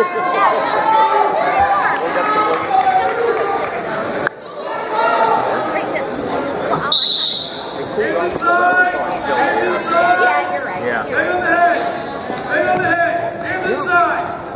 inside! Hands inside! Yeah, you're right. Right on the head! Right on the head! Hands inside!